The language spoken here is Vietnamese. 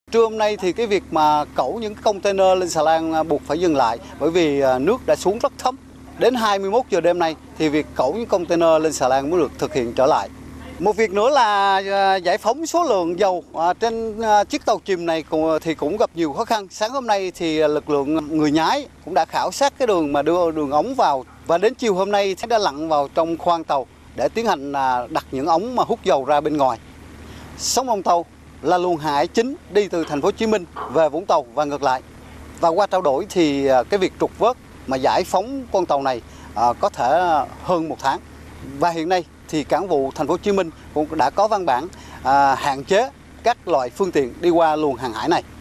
Trưa hôm nay thì cái việc mà cẩu những container lên xà lan buộc phải dừng lại bởi vì nước đã xuống rất thấp. Đến 21 giờ đêm nay thì việc cẩu những container lên xà lan mới được thực hiện trở lại. Một việc nữa là giải phóng số lượng dầu trên chiếc tàu chìm này thì cũng gặp nhiều khó khăn. Sáng hôm nay thì lực lượng người nhái cũng đã khảo sát cái đường mà đưa đường ống vào, và đến chiều hôm nay đã lặn vào trong khoang tàu để tiến hành đặt những ống mà hút dầu ra bên ngoài. Sóng ông tàu là luồng hàng hải chính đi từ thành phố Hồ Chí Minh về Vũng Tàu và ngược lại. Và qua trao đổi thì cái việc trục vớt mà giải phóng con tàu này có thể hơn 1 tháng. Và hiện nay thì cảng vụ thành phố Hồ Chí Minh cũng đã có văn bản hạn chế các loại phương tiện đi qua luồng hàng hải này.